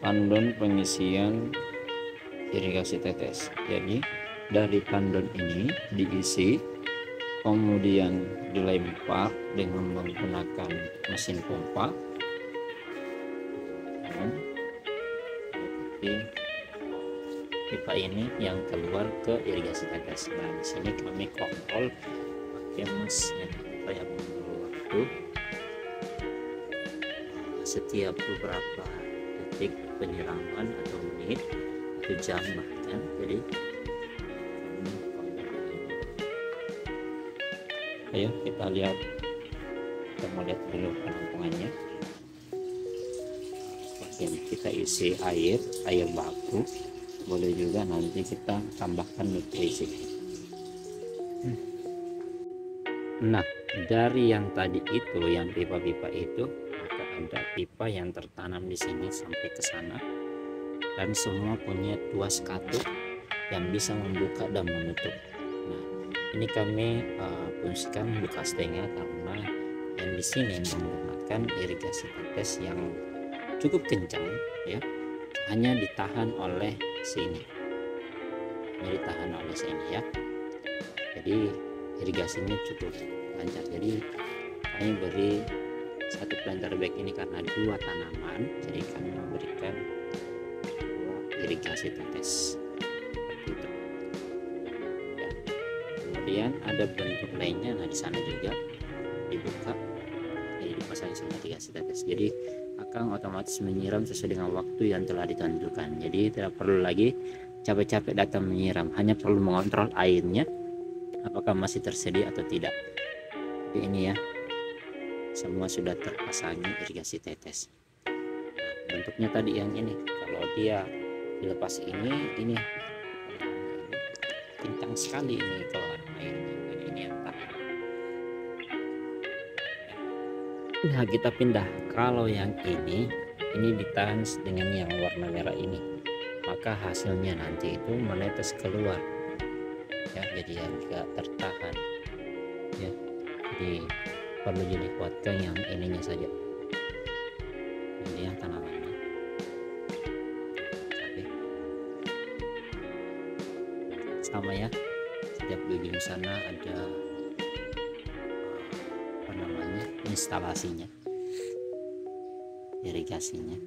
tandon pengisian irigasi tetes. Jadi dari tandon ini diisi, kemudian dilempar dengan menggunakan mesin pompa dan pipa ini yang keluar ke irigasi tetes. Nah, di sini kami kontrol pakai mesin supaya menunggu waktu setiap beberapa detik penyiraman atau menit atau jam bahkan. Jadi ayo kita lihat, kita mau lihat dulu penampungannya. Kita isi air baku, boleh juga nanti kita tambahkan nutrisi. Nah, dari yang tadi itu, yang pipa-pipa itu, maka ada pipa yang tertanam di sini sampai ke sana, dan semua punya tuas katup yang bisa membuka dan menutup. Nah, ini kami fungsikan buka setengah karena yang di sini menggunakan irigasi tetes yang cukup kencang, ya, hanya ditahan oleh sini, ya. Jadi irigasinya cukup lancar. Jadi kami beri satu planter bag ini karena 2 tanaman, jadi kami memberikan 2 irigasi tetes seperti itu, ya. Kemudian ada bentuk lainnya, nah di sana juga dibuka, jadi dipasang sama irigasi tetes. Jadi akan otomatis menyiram sesuai dengan waktu yang telah ditentukan. Jadi tidak perlu lagi capek-capek datang menyiram, hanya perlu mengontrol airnya apakah masih tersedia atau tidak. Jadi ini ya, semua sudah terpasangi irigasi tetes. Nah, bentuknya tadi yang ini, kalau dia dilepas ini kencang sekali ini keluar airnya. Ini yang tahan. Nah, kita pindah. Kalau yang ini ditahan dengan yang warna merah ini, maka hasilnya nanti itu menetes keluar, ya. Jadi yang tidak tertahan, ya. Jadi perlu dikuatkan yang ininya saja. Ini yang tanamannya. Oke. Sama ya. Setiap ujung sana ada instalasinya, irigasinya.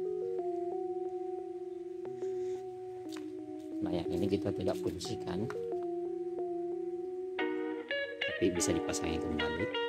Nah, yang ini kita tidak fungsikan, tapi bisa dipasangi kembali.